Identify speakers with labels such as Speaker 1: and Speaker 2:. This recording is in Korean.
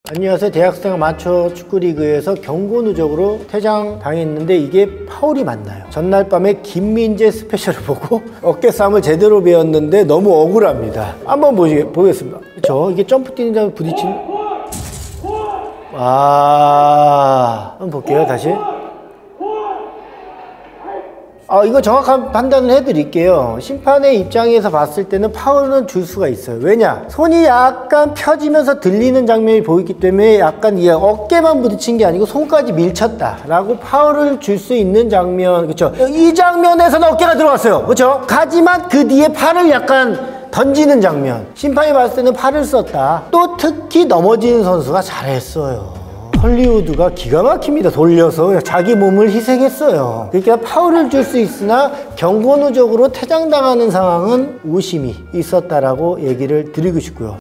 Speaker 1: 안녕하세요. 대학생 아마추어 축구리그에서 경고 누적으로 퇴장당했는데 이게 파울이 맞나요? 전날 밤에 김민재 스페셜을 보고 어깨 싸움을 제대로 배웠는데 너무 억울합니다. 한번 보겠습니다. 그렇죠? 이게 점프 뛰는 장면 부딪히는 한번 볼게요. 다시. 이거 정확한 판단을 해드릴게요. 심판의 입장에서 봤을 때는 파울은 줄 수가 있어요. 왜냐? 손이 약간 펴지면서 들리는 장면이 보이기 때문에 약간 이 어깨만 부딪힌 게 아니고 손까지 밀쳤다라고 파울을 줄 수 있는 장면, 그렇죠? 이 장면에서는 어깨가 들어갔어요. 그렇죠? 하지만 그 뒤에 팔을 약간 던지는 장면. 심판이 봤을 때는 팔을 썼다. 또 특히 넘어지는 선수가 잘했어요. 헐리우드가 기가 막힙니다. 돌려서 자기 몸을 희생했어요. 그러니까 파울을 줄 수 있으나 경고 누적으로 퇴장당하는 상황은 의심이 있었다라고 얘기를 드리고 싶고요.